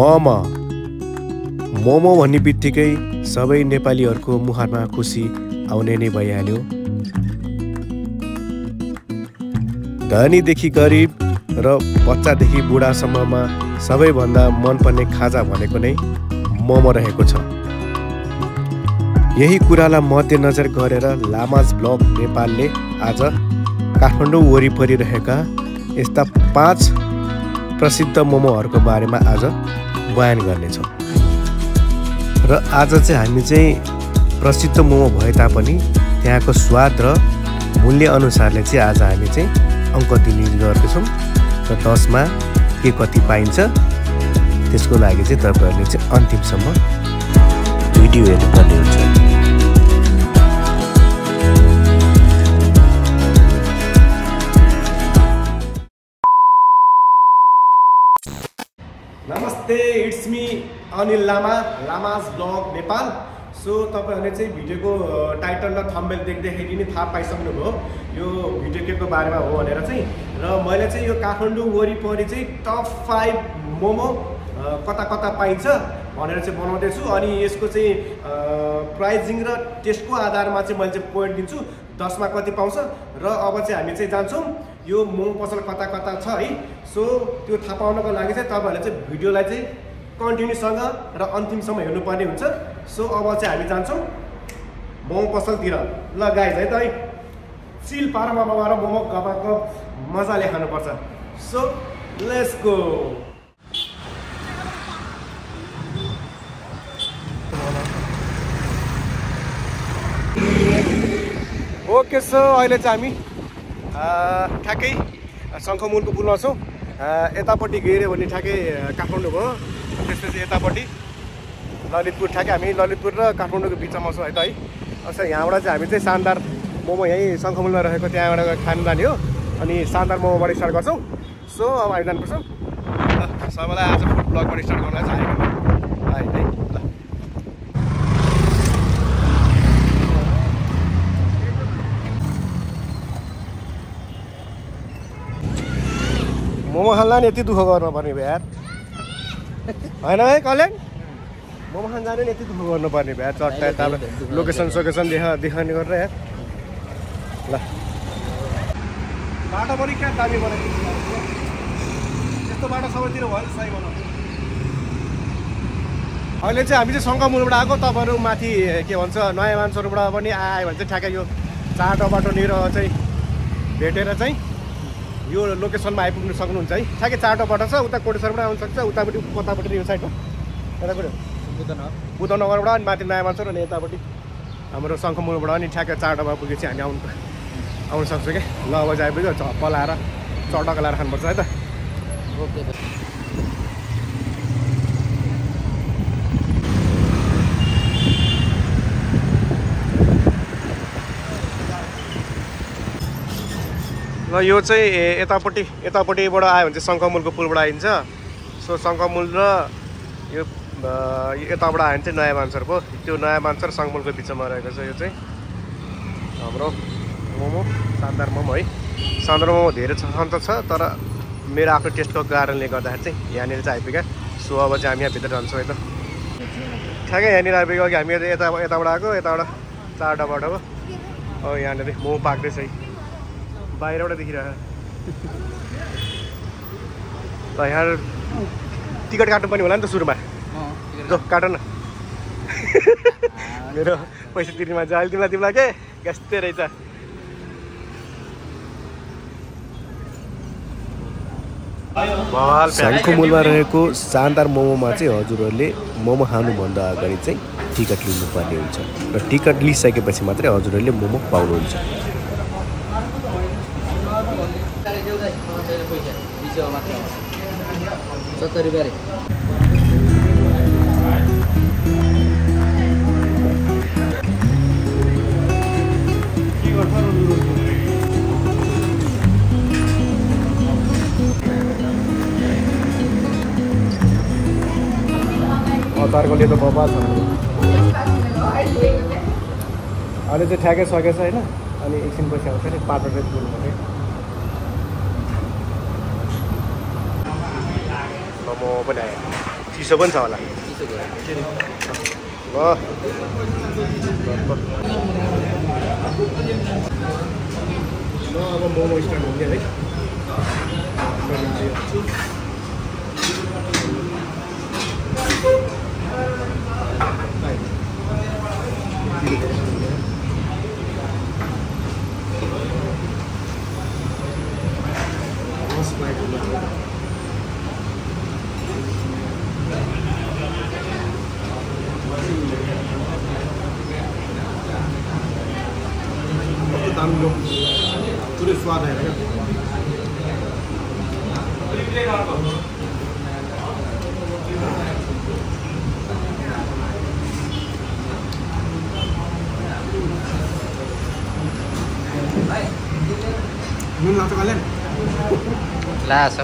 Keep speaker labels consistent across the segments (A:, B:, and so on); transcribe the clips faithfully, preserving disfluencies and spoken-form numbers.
A: मोमो मोमो भन्ने बित्तिकै सबै नेपालीहरूको मुहारमा खुसी आउने नै भइहाल्यो। धनीदेखि गरिब र बच्चादेखि बुढासम्ममा सबैभन्दा मनपर्ने खाजा भनेको नै मोमो रहेको छ। यही कुरालाई मध्यनजर गरेर लामाज ब्लग नेपालले आज काठमाडौँ वरिपरि रहेका यस्ता पाँच प्रसिद्ध मोमोहरूको बारेमा आज बयान गर्नेछौँ। र आज चाहिँ हामी चाहिँ प्रसिद्ध मोमो भए तापनि त्यहाँको स्वाद र मूल्य अनुसारले चाहिँ आज हामी चाहिँ अङ्क दिने गर्दछौँ र दसमा के कति पाइन्छ त्यसको लागि चाहिँ तपाईँहरूले चाहिँ अन्तिमसम्म भिडियो हेर्नुपर्ने हुन्छ। नमस्ते, it's me Anil Lama, Lama's vlog Nepal. So तपाईँहरूले चाहिँ भिडियोको टाइटल र थम्बनेल देख्दाखेरि नै थाहा पाइसक्नुभयो यो भिडियो के को बारेमा हो भनेर चाहिँ। र मैले चाहिँ यो काठमाडौँ वरिपरि चाहिँ टप फाइभ मोमो कता कता पाइन्छ भनेर चाहिँ बनाउँदैछु। अनि यसको चाहिँ प्राइजिङ र टेस्टको आधारमा चाहिँ मैले चाहिँ पोइन्ट दिन्छु, दसमा कति पाउँछ। र अब चाहिँ हामी चाहिँ जान्छौँ यो मोमो पसल कता कता छ है। सो त्यो थाहा पाउनको लागि चाहिँ तपाईँहरूले चाहिँ भिडियोलाई चाहिँ कन्टिन्यूसँग र अन्तिमसम्म हेर्नुपर्ने हुन्छ। सो अब चाहिँ हामी जान्छौँ मोमो पसलतिर। ल गाइज है त है, चिल पारमा गएर मोमो गपाको मजाले खानुपर्छ। So let's go. Okay, so अहिले चाहिँ हामी ठ्याक्कै शङ्खमुलको पुलमा छौँ। यतापट्टि गएर भने ठ्याक्कै काठमाडौँ भयो, त्यसपछि यतापट्टि ललितपुर। ठ्याक्कै हामी ललितपुर र काठमाडौँको बिचमा छौँ है त है। अच्छा, यहाँबाट चाहिँ हामी चाहिँ शानदार मोमो यहीँ शङ्खमुलमा रहेको त्यहाँबाट खानु जाने हो। अनि शानदार मोमोबाट स्टार्ट गर्छौँ। सो अब हामी जानुपर्छ। सबैलाई आज फुड ब्लगबाट स्टार्ट गर्नलाई चाहिँ आएको है है। ल मोमो खान लाने यति दुःख गर्नुपर्ने भयो यार, होइन है कल्याण? मोमो खान जाने यति दुःख गर्नुपर्ने भयो यार। चट्टा यता लोकेसन सोकेसन देखा देखाउने गरेर यार। ल बाटो पनि क्या दामी बनाइदिन्छ, यस्तो बाटो सबैतिर भयो सही बनाउँछ। अहिले चाहिँ हामी चाहिँ शङ्खमुलबाट आएको, तपाईँहरू माथि के भन्छ नयाँ मान्छेहरूबाट पनि आयो भने चाहिँ ठ्याक्कै यो चाटो बाटोनिर चाहिँ भेटेर चाहिँ यो लोकेसनमा आइपुग्नु सक्नुहुन्छ है। ठ्याक्कै चाटो बाटो छ, उता कोटेश्वरबाट आउनु सक्छ, उतापट्टि कतापट्टि यो साइडमा यतापट्टि बुद्धनगर बुद्धनगरबाट अनि माथि नयाँ मान्छे अनि यतापट्टि हाम्रो शङ्खमुलबाट अनि ठ्याक्कै चाटोमा पुगेपछि हामी आउनु आउनु सक्छौँ क्या। ल अब चाहिँ आइपुग्यो, झप्प लाएर चटक लाएर खानुपर्छ है त। ओके, ल यो चाहिँ यतापट्टि यतापट्टिबाट आयो भने चाहिँ शङ्खमुलको पुलबाट आइन्छ। सो शङ्खमुल र यो यताबाट आयो भने चाहिँ नयाँ मान्छर भयो। त्यो नयाँ मान्छर शङ्खमुलको बिचमा रहेको छ यो चाहिँ हाम्रो मोमो, शानदार मोमो है। शानदार मोमो धेरै छन् त छ, तर मेरो आफ्नो टेस्टको कारणले गर्दाखेरि चाहिँ यहाँनिर चाहिँ आइपुग्यो। सो अब चाहिँ हामी यहाँभित्र जान्छौँ है त। ठ्याक्कै यहाँनिर आइपुग्यो कि हामी यता यताबाट आएको, यताबाट चारवटा बाटो हो। अब यहाँनिर मोमो पाक्दैछ है, बाहिरबाट देखिरहेको। त यहाँ टिकट काट्नु पनि होला नि त सुरुमा, जो काट न। मेरो पैसा तिर्ने मान्छे अहिले तिमीलाई तिमीलाई के यस्तै रहेछ। शङ्खमुलमा रहेको शानदार मोमोमा चाहिँ हजुरहरूले मोमो खानुभन्दा अगाडि चाहिँ टिकट लिनुपर्ने हुन्छ र टिकट लिइसकेपछि मात्रै हजुरहरूले मोमो पाउनुहुन्छ।
B: सत्तरी रुपियाँ
A: अचारकोले त बबाल छ। अहिले चाहिँ ठ्याक्कै सकेछ होइन। अनि एकछिन पछि आउँछ नि पाटो चाहिँ पुग्नु पर्यो। मोमो पनि आयो। चिसो पनि छ होला ल अब मोमो स्टार्ट हुने है दामी पुरै स्वाद आएर क्या नुन लाग्छ कहिले
B: लाग्छ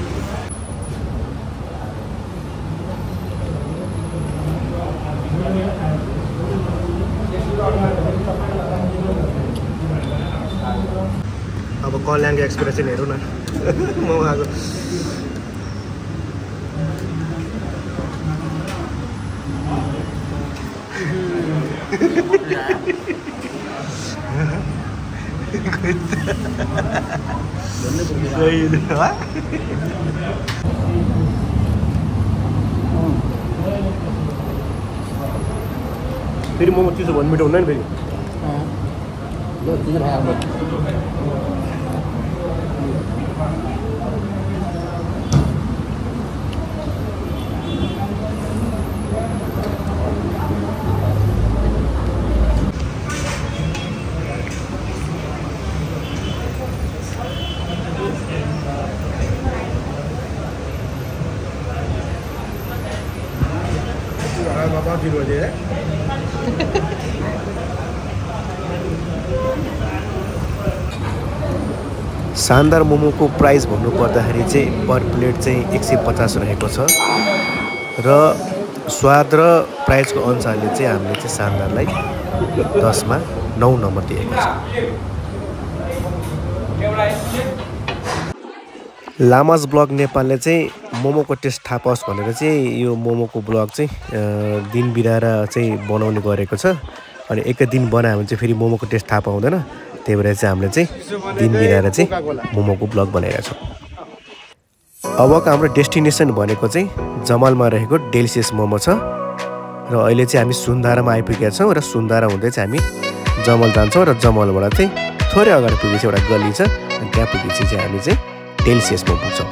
A: अब कल्याणको एक्सप्रेसन हेरौँ न म आएको फेरि मोमो चिसो भन्नु मिठो हुँदैन फेरि शानदार मोमोको प्राइस भन्नुपर्दाखेरि चाहिँ पर प्लेट चाहिँ एक सय पचास रहेको छ र स्वाद र प्राइसको अनुसारले चाहिँ हामीले चाहिँ शानदारलाई दसमा नौ नम्बर दिएको छ। लामास ब्लग नेपालले चाहिँ मोमोको टेस्ट थाहा पाओस् भनेर चाहिँ यो मोमोको ब्लग चाहिँ दिन बिराएर चाहिँ बनाउने गरेको छ। अनि एकै दिन बनायो भने चाहिँ फेरि मोमोको टेस्ट थाहा पाउँदैन, त्यही भएर चाहिँ हामीले चाहिँ दिन बिराएर चाहिँ मोमोको ब्लग बनाइरहेको छौँ। अबको हाम्रो डेस्टिनेसन भनेको चाहिँ जमलमा रहेको डेलिसियस मोमो छ र अहिले चाहिँ हामी सुन्धारामा आइपुगेका छौँ र सुन्धारा हुँदै चाहिँ हामी जमल जान्छौँ र जमलबाट चाहिँ थोरै अगाडि पुगेपछि एउटा गल्ली छ अनि त्यहाँ पुगेपछि चाहिँ हामी चाहिँ डेलिसियसमा पुग्छौँ।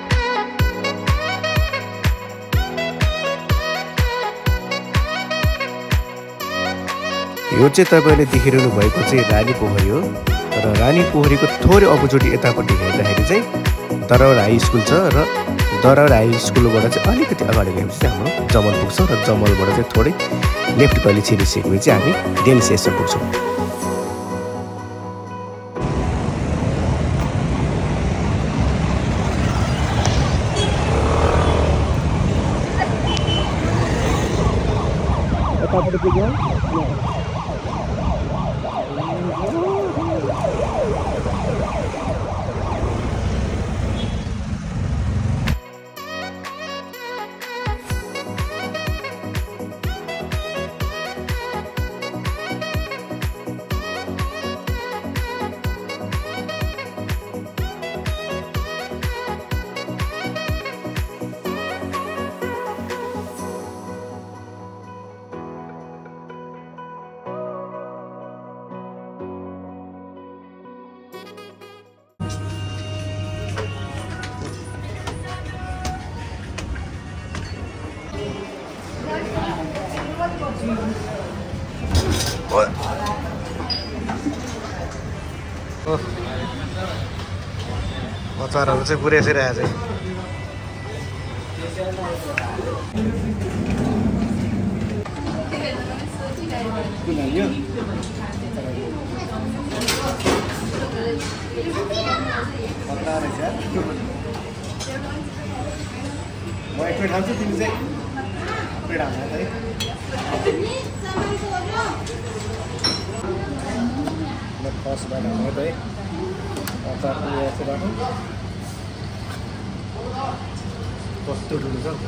A: यो चाहिँ तपाईँले देखिरहनु भएको चाहिँ रानी पोखरी हो र रानी पोखरीको थोरै अपोजिट यतापट्टि हेर्दाखेरि चाहिँ दरौर हाई स्कुल छ र दरौर हाई स्कुलबाट चाहिँ अलिकति अगाडि गएपछि चाहिँ हाम्रो जमल पुग्छौँ र जमलबाट चाहिँ थोरै लेफ्ट गली छिरिसकेपछि हामी डेलिसियसमा पुग्छौँ। अचारहरू चाहिँ पुरै यसरी आएछ। म एक प्लेट खान्छु, तिमी चाहिँ प्लेट हाल्छ है। फर्स्टबाट हाल्नु है अचार कस्तो ठुलो छ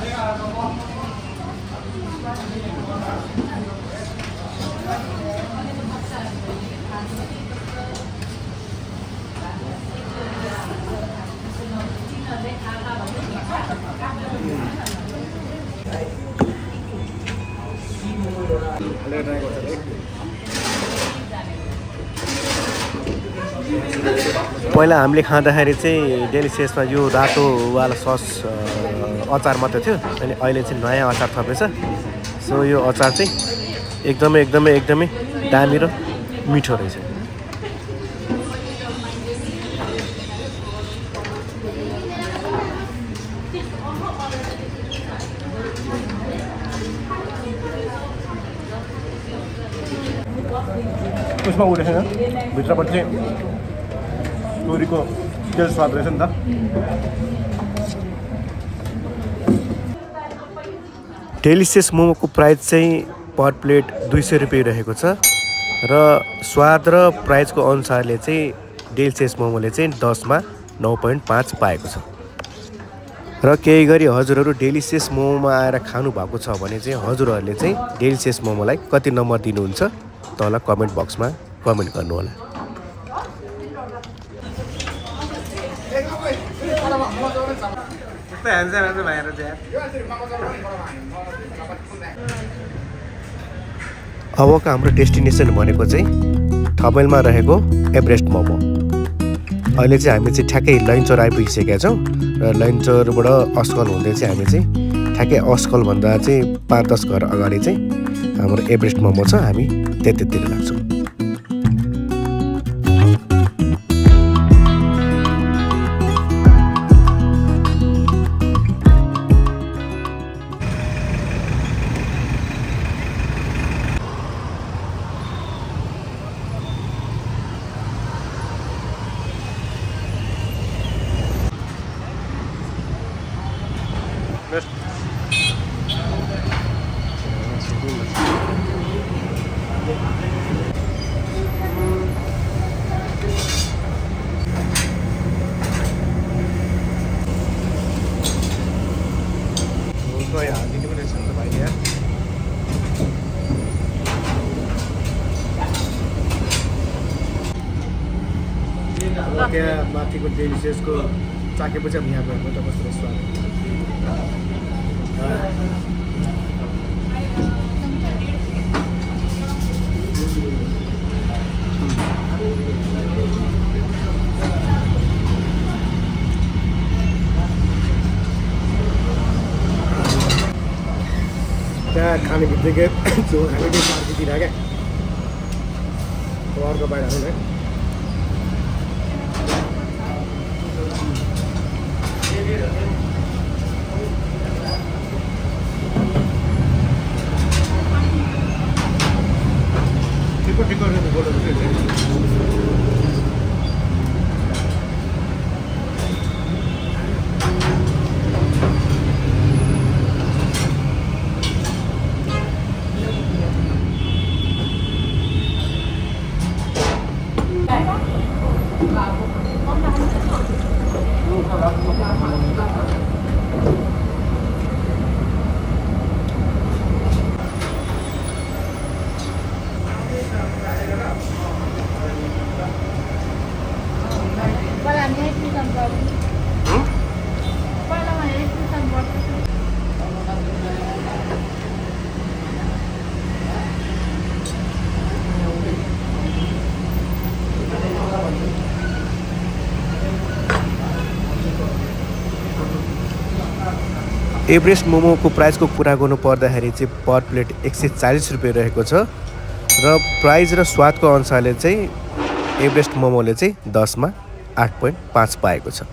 A: पहिला हामीले खाँदाखेरि चाहिँ डेलिसियसमा यो रातोवाला सस अचार मात्रै थियो अनि अहिले चाहिँ नयाँ अचार थपेछ सो यो अचार चाहिँ एकदमै एकदमै एकदमै दामी र मिठो रहेछ उसमा उठेको छैन भित्रपट्टि चाहिँ तोरीको तेल स्वाद रहेछ नि त डेलिसियस मोमोको प्राइस चाहिँ पर प्लेट दुई सय रुपियाँ रहेको छ र स्वाद र प्राइसको अनुसारले चाहिँ डेलिसियस मोमोले चाहिँ दसमा नौ पोइन्ट पाँच पाएको छ र केही गरी हजुरहरू डेलिसियस मोमोमा आएर खानु भएको छ भने चाहिँ हजुरहरूले चाहिँ डेलिसियस मोमोलाई कति नम्बर दिनुहुन्छ तल कमेन्ट बक्समा कमेन्ट गर्नु होला अबको हाम्रो डेस्टिनेसन भनेको चाहिँ थपेलमा रहेको एभरेस्ट मोमो अहिले चाहिँ हामी चाहिँ ठ्याक्कै लैनचौर आइपुगिसकेका छौँ र लैनचौरबाट अस्कल हुँदै चाहिँ हामी चाहिँ ठ्याक्कै अस्कलभन्दा चाहिँ पाँच दस घर अगाडि चाहिँ हाम्रो एभरेस्ट मोमो छ हामी त्यतातिर लाग्छौँ क्या माथिको डेलिसियसको चाकेपछि अब यहाँ गएको त कस्तो स्वाद त्यहाँ खाने बित्तिकै जो हामीले मार्केटतिर क्या अर्को बाहिर हाल्नु है एभरेस्ट मोमोको प्राइसको कुरा गर्नु पर्दाखेरि चाहिँ पर प्लेट एक सय चालीस रुपियाँ रहेको छ र प्राइस र स्वादको अनुसारले चाहिँ एभरेस्ट मोमोले चाहिँ दसमा आठ पोइन्ट पाँच पाएको छ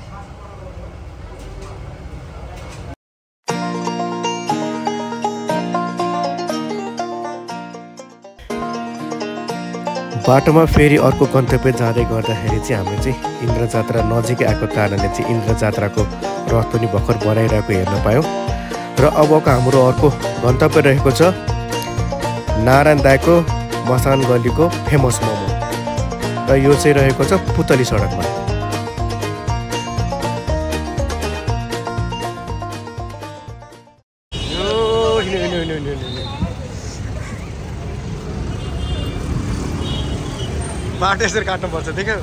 A: बाटोमा फेरि अर्को गन्तव्य जाँदै गर्दाखेरि चाहिँ हामी चाहिँ इन्द्र जात्रा नजिकै आएको कारणले चाहिँ इन्द्र जात्राको रथ पनि भर्खर बनाइरहेको हेर्न पायौँ र अबको हाम्रो अर्को गन्तव्य रहेको छ नारायण दाईको मसान गल्लीको फेमस मोमो र यो चाहिँ रहेको छ पुतली सडकमा बाटो यसरी काट्नुपर्छ देख्यौ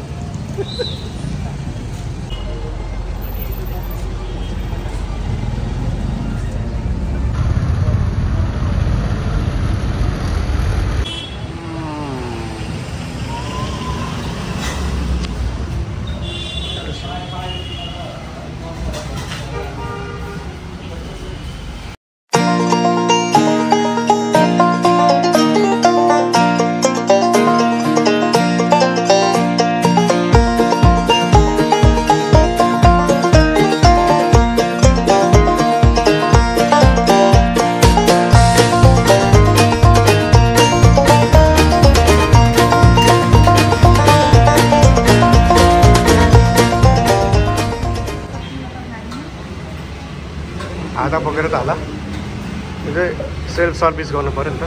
A: आधा बोकेर त होला यो चाहिँ सेल्फ सर्भिस गर्नु पऱ्यो नि त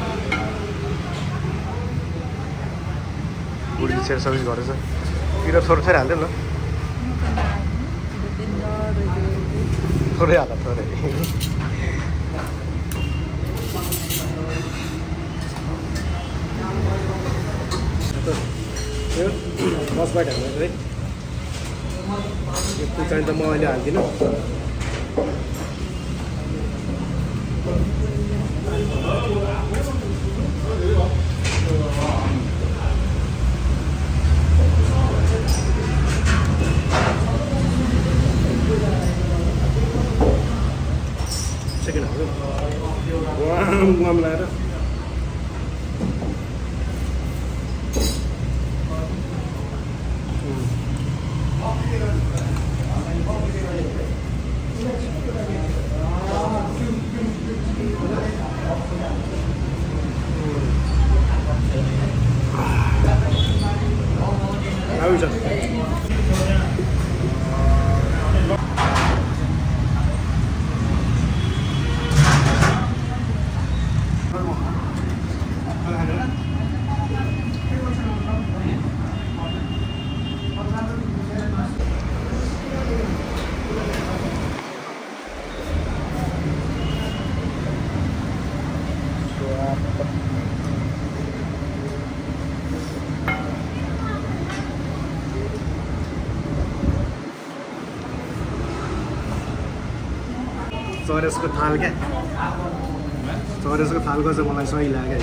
A: बुढीले सेल्फ सर्भिस गरेछ पिरो थोरै थोरै हाल्दैन न थोरै हाल थोरै बसबाट हाल्नु है यो पुचाइ त म अहिले हाल्दिनँ सेकेन्ड हाल्नु वाम वाम लगाएर चौरसको थाल क्या चौरसको थालको चाहिँ मलाई सही लाग्यो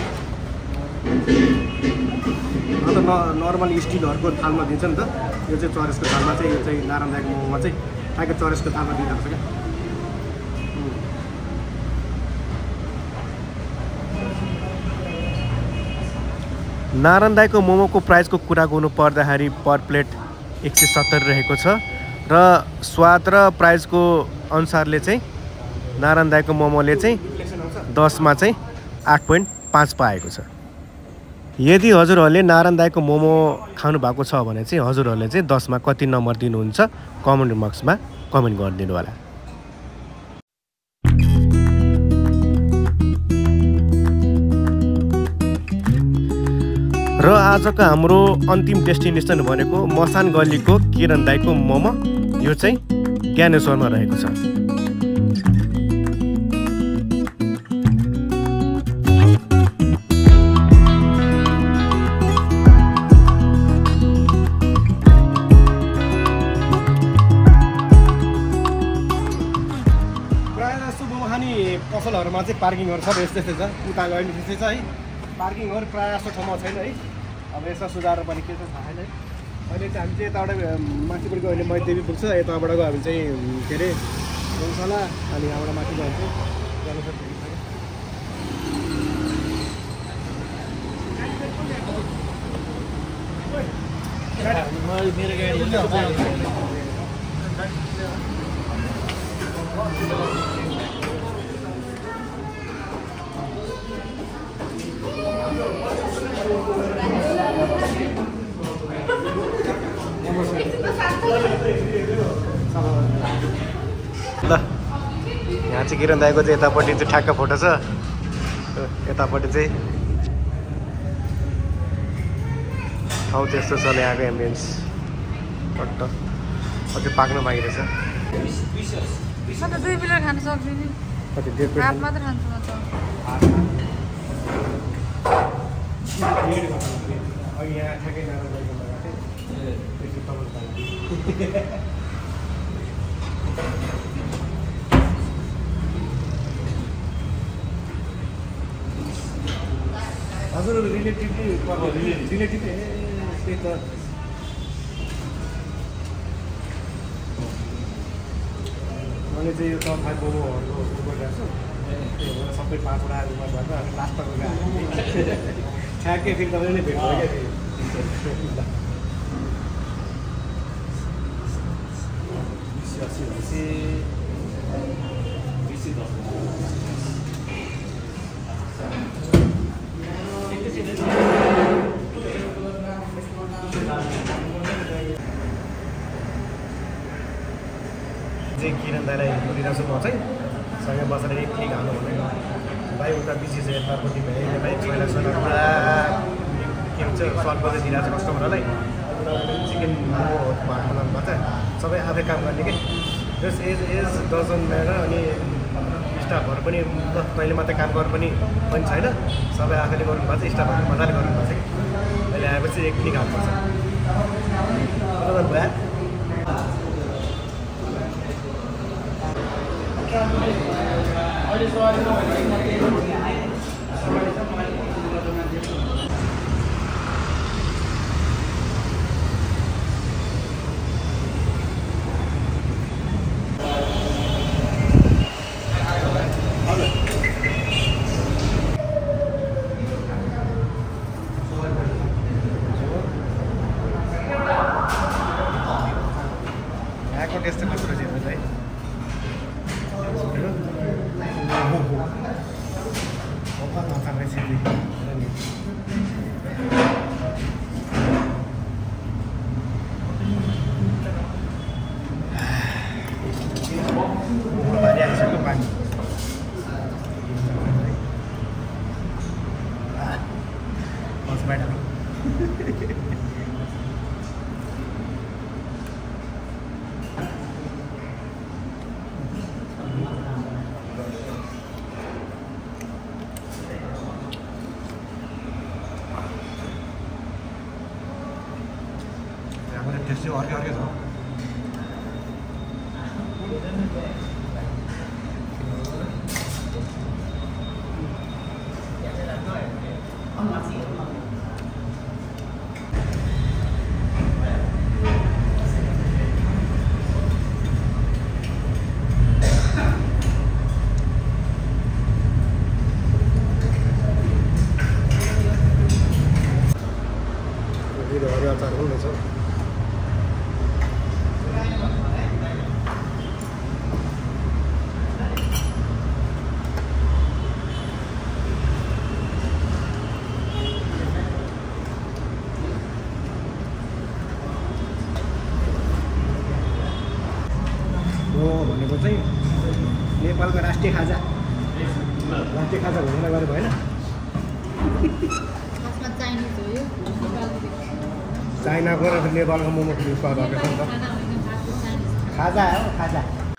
A: अन्त न नर्मल स्टिलहरूको थालमा दिन्छ नि त यो चाहिँ चौरसको थालमा चाहिँ यो चाहिँ नारायण दाइको मोमोमा चाहिँ ठ्याक्कै चौरसको थालमा दिँदो रहेछ क्या नारायण दाइको मोमोको प्राइसको कुरा गर्नु पर्दाखेरि पर प्लेट एक सय सत्तरी रहेको छ र स्वाद र प्राइसको अनुसारले चाहिँ नारायण दाइको मोमोले चाहिँ दसमा चाहिँ आठ पोइन्ट पाँच पाएको छ यदि हजुरहरूले नारायण दाइको मोमो खानु भएको छ भने चाहिँ हजुरहरूले चाहिँ दसमा कति नम्बर दिनुहुन्छ कमेन्ट बक्समा कमेन्ट गरिदिनु होला र आजको हाम्रो अन्तिम डेस्टिनेसन भनेको मसान गल्लीको किरण दाइको मोमो यो चाहिँ ज्ञानेश्वरमा रहेको छ पसलहरूमा चाहिँ पार्किङहरू सब यस्तै यस्तै छ उता गयो भने त्यस्तै छ है पार्किङहरू प्रायः जस्तो ठाउँमा छैन है अब यसमा सुधार पनि के छ थाहा छैन है अहिले चाहिँ हामी चाहिँ यताबाट माथिबाट गयो भने मैदेवी पुग्छ यताबाट गयो भने चाहिँ के अरे गौशाला अनि यहाँबाट माथि गयो भने चाहिँ ल यहाँ चाहिँ किरण दाइको चाहिँ यतापट्टि चाहिँ ठ्याक्क फोटो छ यतापट्टि चाहिँ ठाउँ त्यस्तो छ यहाँको एम्बियन्स टट्ट अझै पाक्न बाँकी रहेछ
C: दुई प्लेट खान सक्दिनँ
A: कति डेढ प्लेट
C: मात्र खान्छु म त
A: यहाँ ठ्याक्कै हजुर रिलेटिभली रिलेटिभ त्यही त मैले चाहिँ यो तपाईँ मोमोहरूको गरिरहेको छु त्यही भएर सबै पाँचवटा उमार्बाट अनि लास्टको गएको ठ्याक्कै फेरि तपाईँले नै भेट्नु क्या अस्सी अस्सी बिसी दस चाहिँ किरण दाइलाई बोलिरहेको छु म चाहिँ सँगै बसेर एक ठिक हाल्नु भनेको भाइ उता बिजी चाहिँ यतापट्टि भए भाइ पहिला सँग पुरा के भन्छ सल्भ गर्दै दिइरहेको छ कस्टमरहरूलाई चिकन मोमो बनाउनु छ सबै आफै काम गर्ने कि जस एज एज डजन म्याटर अनि स्टाफहरू पनि कहिले मात्रै काम गर्नु पनि पनि छैन सबै आफैले गर्नुभएको छ स्टाफहरू मजाले गर्नुभएको छ कि अहिले आएपछि एक ठिक हाल्नुपर्छ भयो यहाँको टेस्ट कस्तो रहेछ है टेस्ट चाहिँ अर्कै अर्कै छ हरियो अचार पनि रहेछ भनेको चाहिँ नेपालको राष्ट्रिय खाजा राष्ट्रिय खाजा घोषणा गरे भएन चाइनाको र नेपालको मोमो उत्पाद भएको छ खाजा हो खाजा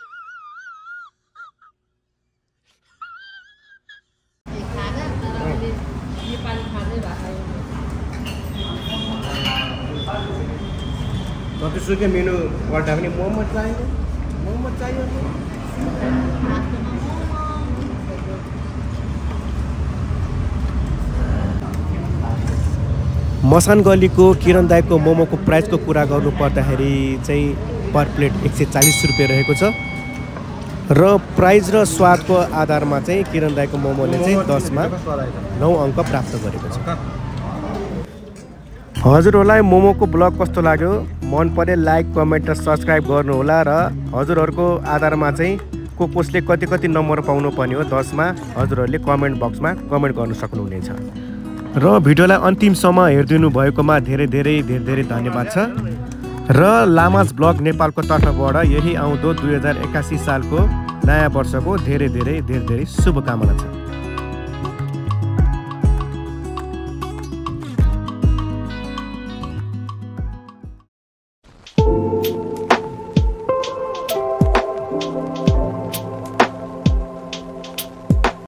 A: जतिसुकै मेनु पल्टा पनि मोमो चाहियो मोमो चाहियो मसान गलीको किरण दाइको मोमोको प्राइसको कुरा गर्नु पर्दाखेरि चाहिँ पर प्लेट एक सय चालीस रुपियाँ रहेको छ र प्राइस र स्वादको आधारमा चाहिँ किरण दाइको मोमोले चाहिँ दसमा नौ अङ्क प्राप्त गरेको छ। हजुरहरूलाई मोमोको ब्लग कस्तो लाग्यो मन परे लाइक कमेन्ट र सब्सक्राइब गर्नुहोला र हजुरहरूको आधारमा चाहिँ को कसले कति कति नम्बर पाउनु पर्ने हो दसमा हजुरहरूले कमेन्ट बक्समा कमेन्ट गर्न सक्नुहुनेछ र भिडियोलाई अन्तिमसम्म हेरिदिनु भएकोमा धेरै धेरै धेरै धेरै धन्यवाद छ र लामाज ब्लग नेपालको तर्फबाट यही आउँदो दुई हजार एकासी सालको नयाँ वर्षको धेरै धेरै धेरै धेरै शुभकामना छ।